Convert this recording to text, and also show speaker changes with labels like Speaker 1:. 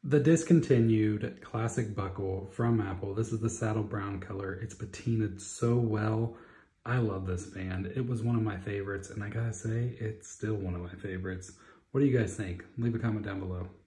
Speaker 1: The Discontinued classic buckle from Apple. This is the saddle brown color. It's patinaed so well. I love this band. It was one of my favorites, and I gotta say, it's still one of my favorites. What do you guys think? Leave a comment down below.